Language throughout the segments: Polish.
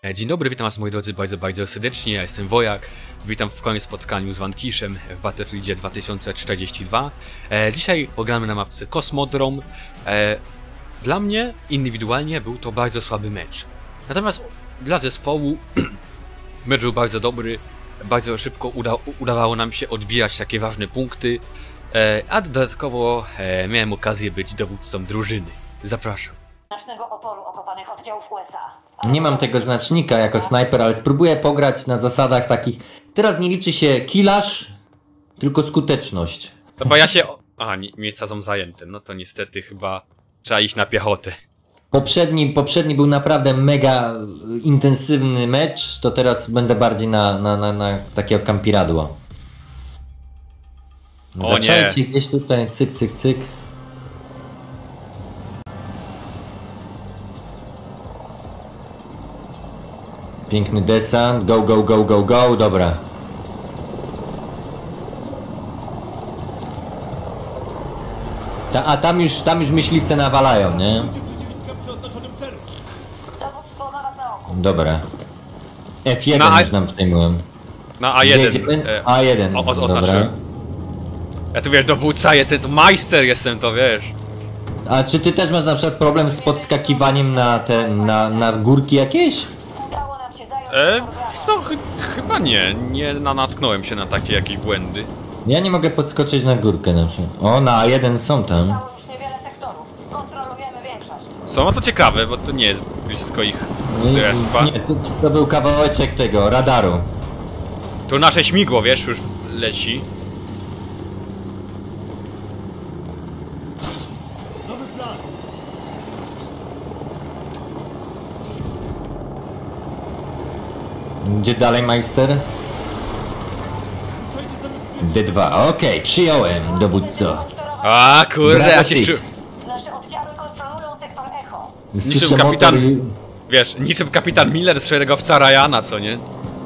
Dzień dobry, witam was moi drodzy bardzo, bardzo serdecznie, ja jestem Wojak. Witam w kolejnym spotkaniu z Vanquiszem w Battlefieldzie 2042. Dzisiaj pogramy na mapce Cosmodrome. Dla mnie indywidualnie był to bardzo słaby mecz. Natomiast dla zespołu mecz był bardzo dobry. Bardzo szybko udawało nam się odbijać takie ważne punkty. A dodatkowo miałem okazję być dowódcą drużyny. Zapraszam. Znacznego oporu okopanych oddziałów USA. Nie mam tego znacznika jako snajper, ale spróbuję pograć na zasadach takich. Teraz nie liczy się killaż, tylko skuteczność. No bo ja się... Aha, miejsca są zajęte. No to niestety chyba trzeba iść na piechotę. Poprzedni był naprawdę mega intensywny mecz, to teraz będę bardziej na takiego kampiradło. Zaczajcie gdzieś tutaj, cyk, cyk, cyk. Piękny desant, go, go, go, go, go, dobra. A tam już myśliwce nawalają, nie? Dobra. F1 już nam przejmułem. Na A1. A1, oznaczyłem. Ja tu wiesz, dowódca jestem, to majster jestem, to wiesz. A czy ty też masz na przykład problem z podskakiwaniem na górki jakieś? Co? Chyba nie natknąłem się na takie jakieś błędy. Ja nie mogę podskoczyć na górkę na przykład. O, na A1 są tam. Już niewiele sektorów. Kontrolujemy większość. Są to ciekawe, bo to nie jest blisko ich respa. Nie, to był kawałeczek tego, radaru. Tu nasze śmigło, wiesz, już leci. Gdzie dalej, majster? D2, okej, przyjąłem, dowódco. A kurde, ja się Nasze oddziały kontrolują sektor Echo. niczym kapitan... Wiesz, niczym kapitan Miller z szeregowca Ryana, co nie?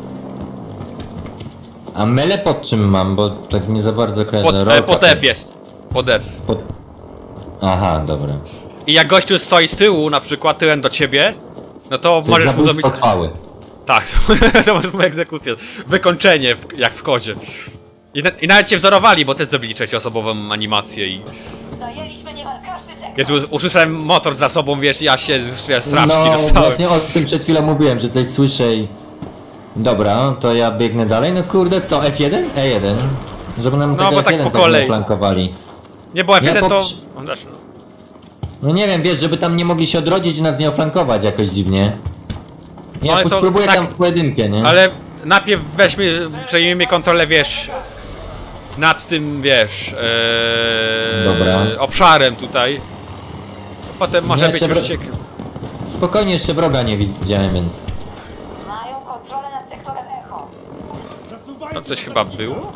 A mele pod czym mam, bo tak nie za bardzo kojarzę. Pod F jest. Pod F. Aha, dobra. I jak gościu stoi z tyłu, na przykład tyłem do ciebie, no to możesz mu zrobić... trwały. Tak, to możesz mu egzekucję. Wykończenie, jak w kodzie. I nawet cię wzorowali, bo też zrobili trzecioosobową animację i... Zajęliśmy niemal każdy sektor. Jezu, usłyszałem motor za sobą, wiesz, ja się sraczki No, dostałem. właśnie o tym przed chwilą mówiłem, że coś słyszę i... Dobra, to ja biegnę dalej. No kurde, co? F1? E1? Żeby nam tego bo tak F1 po tak kolei. nie flankowali. Nie, bo F1 to... No nie wiem, wiesz, żeby tam nie mogli się odrodzić i nas nie oflankować jakoś dziwnie. Ja ale to spróbuję tak, tam w pojedynkę, nie? Ale najpierw przejmijmy kontrolę, wiesz... Nad tym, wiesz... Dobra. Obszarem tutaj. Potem może Nie, być jeszcze już ciekawe. Spokojnie, jeszcze wroga nie widziałem, więc... Mają kontrolę nad sektorem Echo. Tam coś chyba było?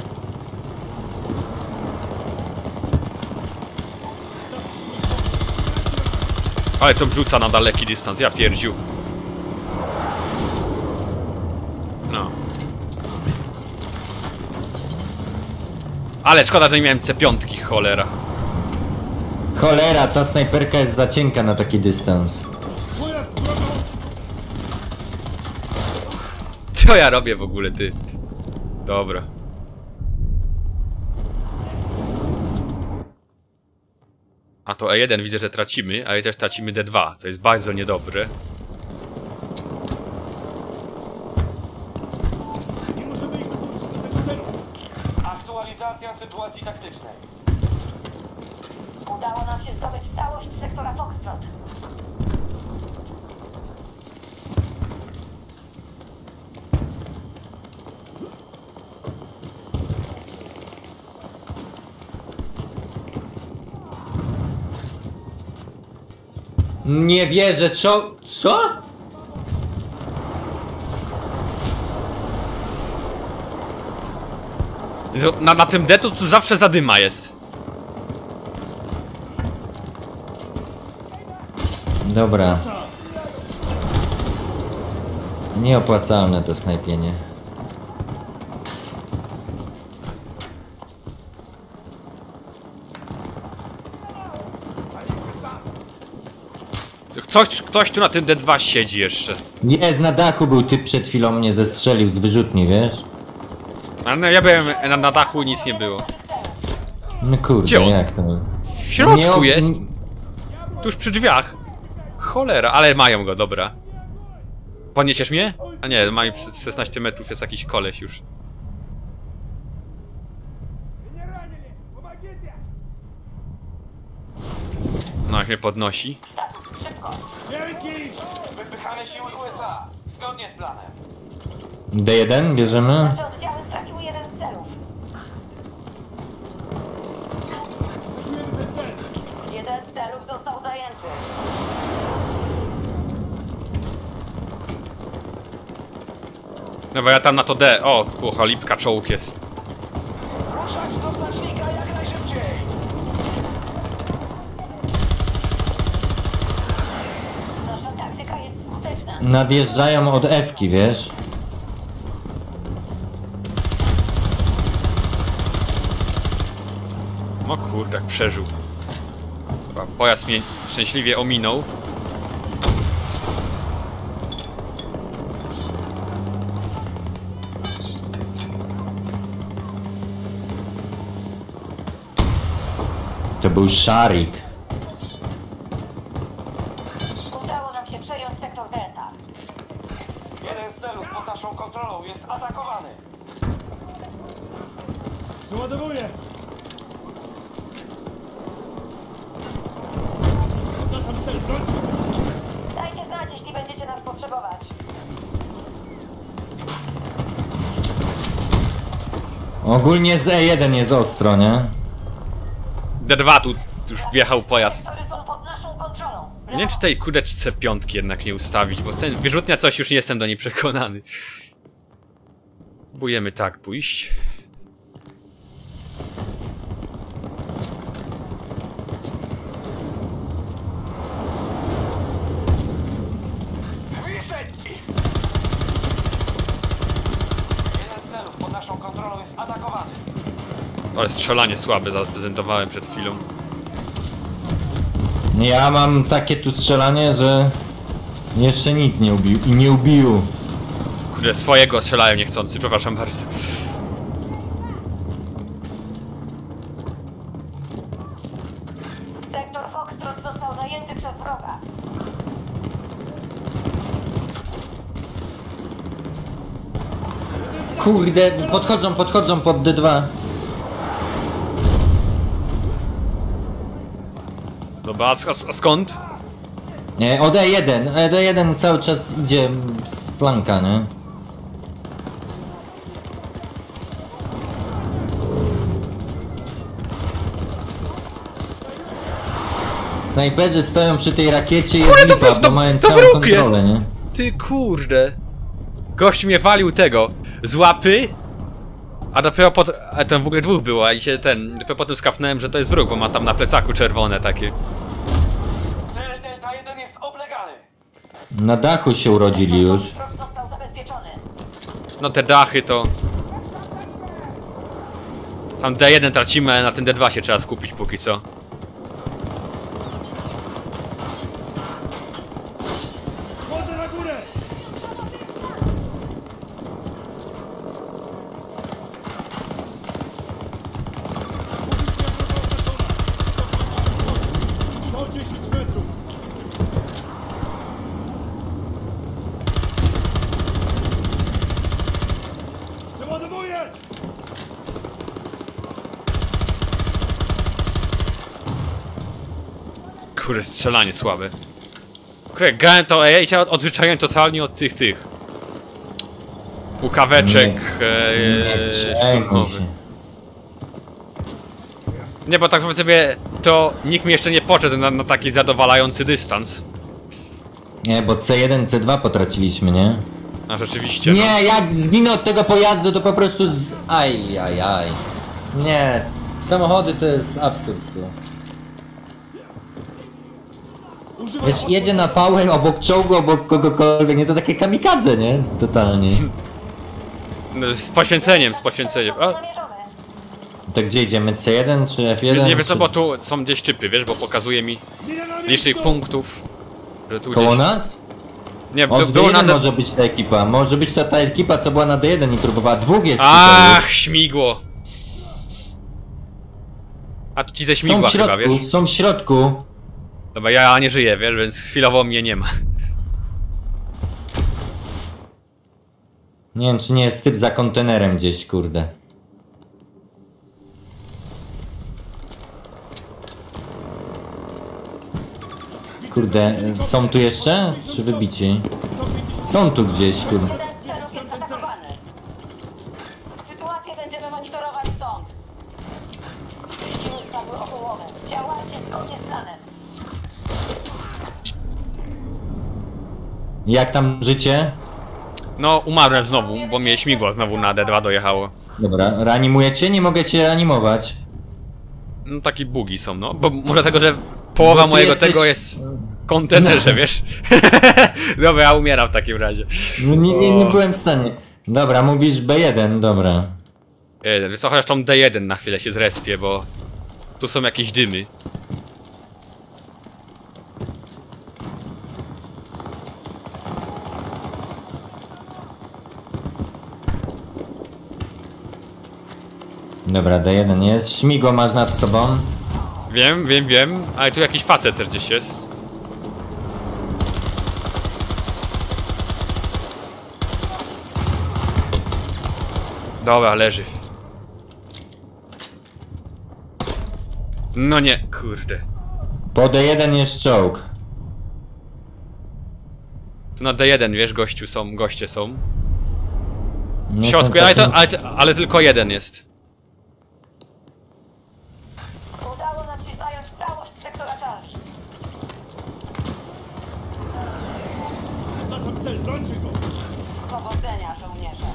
Ale to rzuca na daleki dystans, ja pierdziu. No. Ale szkoda, że nie miałem C5, cholera. Cholera, ta snajperka jest za cienka na taki dystans. Co ja robię w ogóle, ty? Dobra. A to E1 widzę, że tracimy, ale też tracimy D2, co jest bardzo niedobre. Aktualizacja sytuacji taktycznej. Udało nam się zdobyć całość sektora Foxtrot. Nie wierzę, co? Na tym D to zawsze zadyma jest. Dobra. Nieopłacalne to snajpienie. Ktoś tu na tym D2 siedzi jeszcze. Jest, na dachu był typ, przed chwilą mnie zestrzelił z wyrzutni, wiesz? Ale no, ja byłem na dachu, nic nie było. No kurde, Gdzie on? jak to? W środku Nie, jest. Tuż przy drzwiach. Cholera, ale mają go, dobra. Podniesiesz mnie? A nie, mają 16 metrów, jest jakiś koleś już. No, jak mnie podnosi. Status, szybko. Wypychane siły USA. Zgodnie z planem. D1 bierzemy? Nasze oddziały straciły jeden z celów. Jeden z celów został zajęty. No bo ja tam na to D. O, cholipka, czołg jest. Ruszać do znacznika jak najszybciej. Nasza taktyka jest skuteczna. Nadjeżdżają od F-ki, wiesz? No kurde, jak przeżył. Dobra, pojazd mnie szczęśliwie ominął. To był Szarik. Udało nam się przejąć sektor Delta. Jeden z celów pod naszą kontrolą jest atakowany. Przeładowuję! Oznaczam cel, broń! Dajcie znać, jeśli będziecie nas potrzebować. Ogólnie z E1 jest ostro, nie? D2 tu już wjechał pojazd. Sektory są pod naszą kontrolą. Nie wiem, czy tej kudeczce piątki jednak nie ustawić, bo ten wyrzutnia coś już nie jestem do niej przekonany. Próbujemy tak pójść. Jeden z celów pod naszą kontrolą jest atakowany. Ale strzelanie słabe zaprezentowałem przed chwilą. Ja mam takie tu strzelanie, że jeszcze nic nie ubił i nie ubił. Kurde, swojego strzelałem niechcący, przepraszam bardzo. Sektor Foxtrot został zajęty przez wroga. Kurde, podchodzą pod D2. Dobra, a skąd? Nie, od E1. E1 cały czas idzie w flanka, nie? Snajperzy stoją przy tej rakiecie i jest Kurde, lipa, bo mają to całą wróg kontrolę, jest! nie? Ty kurde. Gość mnie walił tego z łapy, a dopiero a tam w ogóle dwóch było, i się dopiero potem skapnąłem, że to jest wróg, bo ma tam na plecaku czerwone takie. Cel Delta 1 jest oblegany. Na dachu się urodzili już. Foxtrot został zabezpieczony. No te dachy to... Tam D1 tracimy, a na ten D2 się trzeba skupić póki co. Chodzę na górę! Do 10 metrów! Przeładowuję! Kurde, strzelanie słabe. Kurde, grałem to, ja się odryczałem totalnie od tych. Łukaweczek Czekaj się. Nie, bo tak sobie to nikt mi jeszcze nie poszedł na taki zadowalający dystans. Nie, bo C1, C2 potraciliśmy, nie? A rzeczywiście, no. Nie, jak zginę od tego pojazdu, to po prostu z... Aj. Nie, samochody to jest absurd tu. Używam Wiesz, jedzie na pałę obok czołgu, obok kogokolwiek, nie to takie kamikadze, nie? Totalnie. No, z poświęceniem. O, Namierzone. To gdzie idziemy? C1 czy F1? nie wiesz co, czy... bo tu są gdzieś czypy, wiesz, bo pokazuje mi Mina na licznik miejscu! punktów. Że tu Koło gdzieś... nas? Nie, Od było D1 nade... może być ta ekipa. Może być to ta ekipa, co była na D1 i próbowała. Dwóch jest Ach, tutaj śmigło! A tu ci ze już. Są śmigła w chyba, środku, wiesz? są w środku. Dobra, ja nie żyję, wiesz, więc chwilowo mnie nie ma. Nie wiem, czy nie jest typ za kontenerem gdzieś, kurde. Kurde, są tu jeszcze? Czy wybici? Są tu gdzieś, kurde. Jeden z celów jest atakowany. Sytuację będziemy monitorować stąd. Siły spadły o połowę. Działajcie zgodnie z planem. Jak tam życie? No, umarłem znowu, bo mnie śmigło znowu na D2 dojechało. Dobra, reanimujecie? Nie mogę cię reanimować. No, takie bugi są, no. Bo może tego, że połowa Bo ty mojego jesteś- tego jest w kontenerze, No. wiesz? Dobra, ja umieram w takim razie. No nie O. byłem w stanie. Dobra, mówisz B1, dobra. Wiesz co, chociaż tą D1 na chwilę się zrespię, bo tu są jakieś dymy. Dobra, D1 jest. Śmigło masz nad sobą. Wiem, ale tu jakiś facet też gdzieś jest. Dobra, leży. No nie, kurde. Po D1 jest czołg. Tu na D1, wiesz, goście są. W Nie środku, są ale, takim- ale tylko jeden jest. Udało nam się zająć całość sektora Charge. Zaznacz cel, brońcie go! Powodzenia, żołnierze.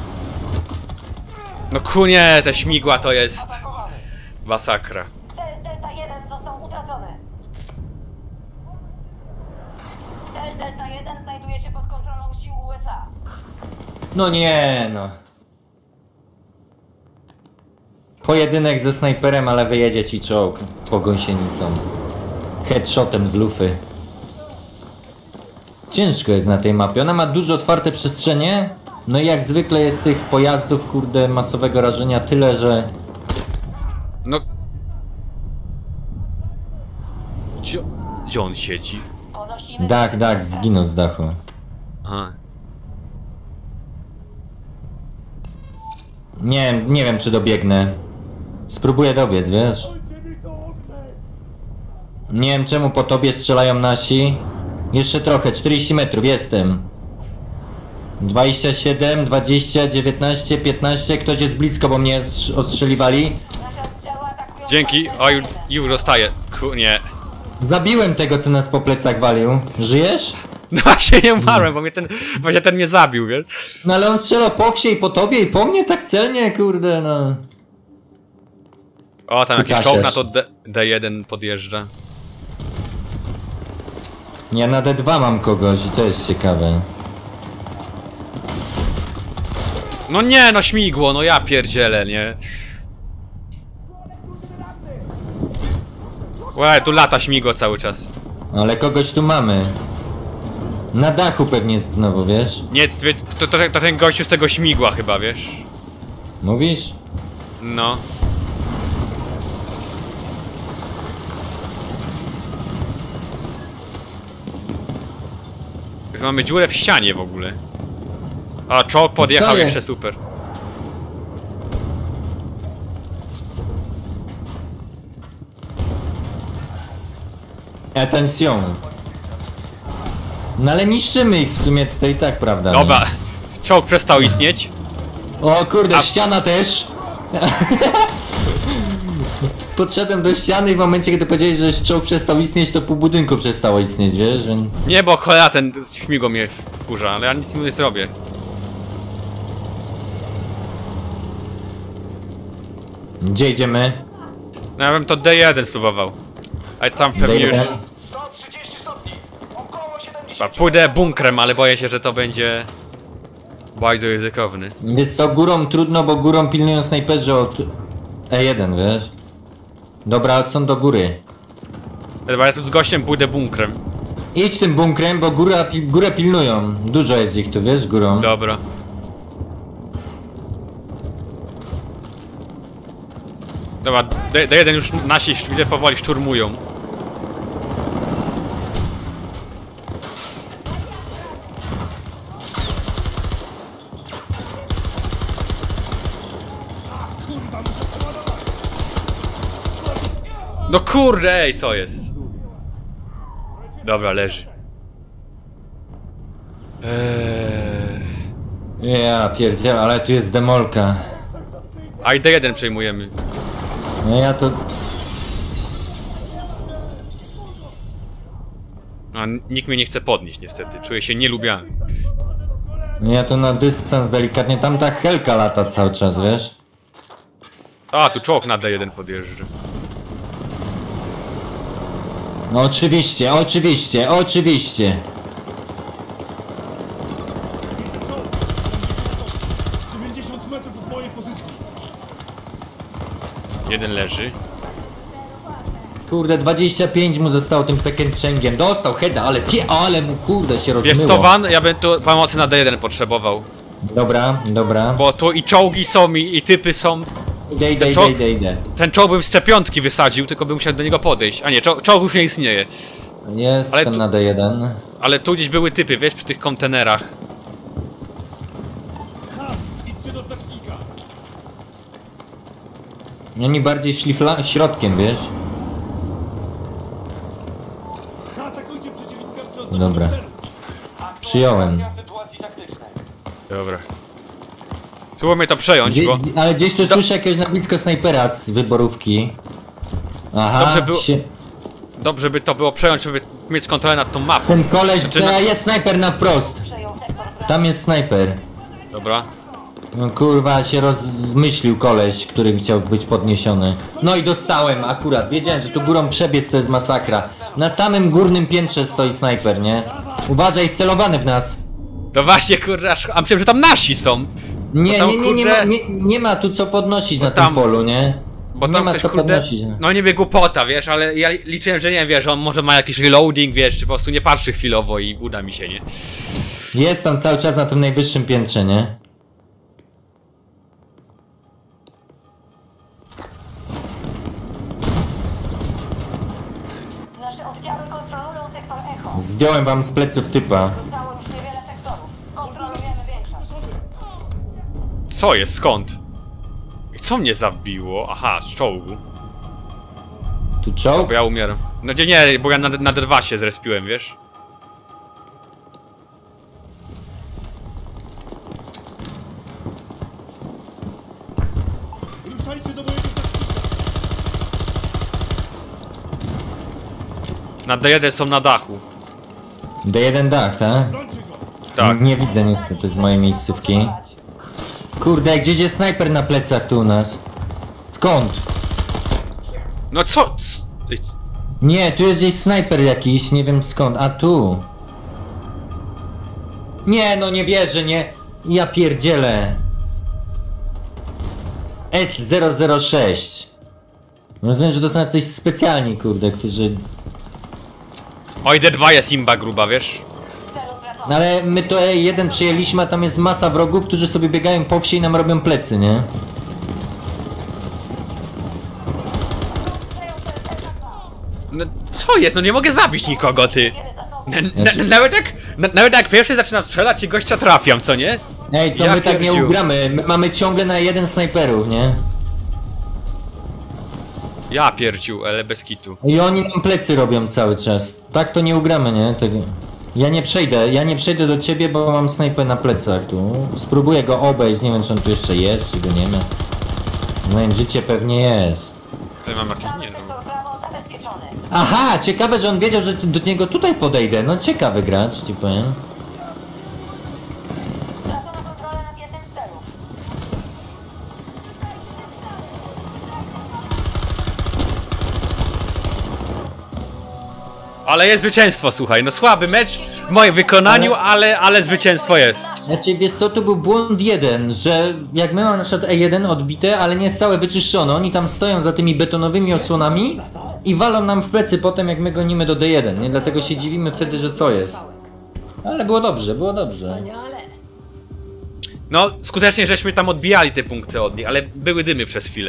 No kunie, te śmigła to jest Atakowany. masakra. Cel Delta 1 został utracony. Cel Delta 1 znajduje się pod kontrolą sił USA. No nie, no. Pojedynek ze snajperem, ale wyjedzie ci czołg po gąsienicą. Headshotem z lufy. Ciężko jest na tej mapie. Ona ma dużo otwarte przestrzenie. No i jak zwykle jest tych pojazdów, kurde, masowego rażenia tyle, że... No... Gdzie on siedzi? Ponosimy... Dach, zginął z dachu. Aha. Nie wiem czy dobiegnę. Spróbuję dobiec, wiesz? Dajcie mi to odrzeć! Nie wiem czemu po tobie strzelają nasi. Jeszcze trochę, 40 metrów, jestem. 27, 20, 19, 15, ktoś jest blisko, bo mnie ostrzeliwali. Nasze oddziały atakują Dzięki, cel o Delta 1. już dostaję. Nie. Zabiłem tego, co nas po plecach walił. Żyjesz? No właśnie nie umarłem, bo właśnie ten mnie zabił, wiesz? No ale on strzelał po wsie i po tobie i po mnie tak celnie, kurde, no. O, tam jakiś Kasiarz. czołg na to D1 podjeżdża. Ja na D2 mam kogoś i to jest ciekawe. No nie, no śmigło, no ja pierdzielę, nie? Łe, tu lata śmigło cały czas. Ale kogoś tu mamy. Na dachu pewnie jest znowu, wiesz? Nie, to ten gościu z tego śmigła chyba, wiesz? Mówisz? No. Mamy dziurę w ścianie w ogóle. A, czołg podjechał Co je? jeszcze, super. Atención. No ale niszczymy ich w sumie tutaj i tak, prawda? Dobra, czołg przestał istnieć. O kurde, A- ściana też! Podszedłem do ściany i w momencie, kiedy powiedziałeś, że czołg przestał istnieć, to pół budynku przestało istnieć, wiesz? Więc... Nie, bo cholera ten śmigło mnie wkurza, ale ja nic mu nie zrobię. Gdzie idziemy? No ja bym to D1 spróbował. Ale tam pewnie już... 130 stopni. Około 70. Dobra, pójdę bunkrem, ale boję się, że to będzie... bardzo ryzykowny. Wiesz co, górą trudno, bo górą pilnują snajperzy od E1, wiesz? Dobra, są do góry. Dobra, ja tu z gościem pójdę bunkrem. Idź tym bunkrem, bo górę pilnują. Dużo jest ich tu, wiesz, górą. Dobra. Dobra, D1 już nasi widzę powoli szturmują. No kurde, ej, co jest? Dobra, leży. Ja pierdziel, ale tu jest demolka. A i D1 przejmujemy. No ja to... A nikt mnie nie chce podnieść niestety, czuję się nielubiany. No ja to na dystans delikatnie, tam ta helka lata cały czas, wiesz? A, tu czołg na D1 podjeżdża. No oczywiście, oczywiście, oczywiście. 90 metrów od mojej pozycji. Jeden leży. Kurde, 25 mu zostało tym pekenczęgiem. Dostał heada, ale mu kurde się rozmyło. Wiesz co, Van? Ja bym tu pomocy na D1 potrzebował. Dobra, dobra. Bo tu i czołgi są, i typy są. Idę. Ten czołg bym z C5 wysadził, tylko bym musiał do niego podejść. A nie, czołg już nie istnieje. Jestem tu- na D1. Ale tu gdzieś były typy, wiesz, przy tych kontenerach. Ha! Idźcie do znacznika. Oni bardziej szli środkiem, wiesz? Atakujcie przeciwnika przy oznaczeniu Dobra. celu. Przyjąłem. Aktualizacja sytuacji taktycznej. Dobra. Spróbujmy to przejąć, bo... Ale gdzieś tu słyszę jakiegoś na blisko snajpera z wyborówki. Aha, Dobrze było- Dobrze by to było przejąć, żeby mieć kontrolę nad tą mapą. Ten koleś, Znaczy, no- jest snajper na wprost. Przejął sektor Bravo. Tam jest snajper. Dobra. No kurwa, się rozmyślił koleś, który chciał być podniesiony. No i dostałem akurat, wiedziałem, że tu górą przebiec to jest masakra. Na samym górnym piętrze stoi snajper, nie? Uważaj, celowany w nas. To właśnie, kurde, a myślałem, że tam nasi są. Nie, tam, nie, nie, kurde- nie ma tu co podnosić na tam- tym polu, nie? Bo Nie tam ma ktoś, co kurde, podnosić. no niby głupota, wiesz, ale ja liczyłem, że nie wiem, wiesz, że on może ma jakiś reloading, wiesz, czy po prostu nie patrzy chwilowo i uda mi się, nie? Jest tam cały czas na tym najwyższym piętrze, nie? Nasze oddziały kontrolują sektor Echo. Zdjąłem wam z pleców typa. Zostało już niewiele sektorów. Kontrolujemy większość. Co jest, skąd? I co mnie zabiło? Aha, z czołgu. Tu czołg? Bo ja umieram. No nie, bo ja na D2 się zrespiłem, wiesz? Ruszajcie do mojego znacznika. Na D1 są na dachu. D1 dach, tak? Brońcie go. Tak. Nie widzę niestety z mojej miejscówki. Kurde, gdzieś jest snajper na plecach tu u nas. Skąd? No co? Ej, Nie, tu jest gdzieś snajper jakiś, nie wiem skąd. A tu. Nie, no nie wierzę, nie. Ja pierdzielę. S006. Rozumiem, że to są jacyś specjalni, kurde, którzy... Oj, D2 jest imba gruba, wiesz? Celu wracamy. No ale my to jeden przyjęliśmy, a tam jest masa wrogów, którzy sobie biegają po wsi i nam robią plecy, nie? No co jest? No nie mogę zabić nikogo, ty! Wiele zasobów. Nawet jak pierwszy zaczynam strzelać i gościa trafiam, co nie? Ej, to Ja my tak nie pierdziu. ugramy. My mamy ciągle na jeden snajperów, nie? Ja pierdziu, ale bez kitu. I oni nam plecy robią cały czas. Tak to nie ugramy, nie? Tego. Ja nie przejdę do ciebie, bo mam snajper na plecach tu. Spróbuję go obejść, nie wiem czy on tu jeszcze jest, czy go nie ma. W moim życie pewnie jest. Tutaj mam jakiś, nie no. Sektor Bravo zabezpieczony. Aha, ciekawe, że on wiedział, że do niego tutaj podejdę. No ciekawy gracz, ci powiem. Stracono kontrolę nad jednym z celów. Ale jest zwycięstwo, słuchaj, no słaby mecz w moim wykonaniu, ale zwycięstwo jest. Znaczy, wiesz co, to był błąd jeden, że jak my mamy na przykład E1 odbite, ale nie jest całe wyczyszczone, oni tam stoją za tymi betonowymi osłonami i walą nam w plecy potem, jak my gonimy do D1, nie? Dlatego się dziwimy wtedy, że co jest. Ale było dobrze, było dobrze. Wspaniale. No, skutecznie żeśmy tam odbijali te punkty od nich, ale były dymy przez chwilę.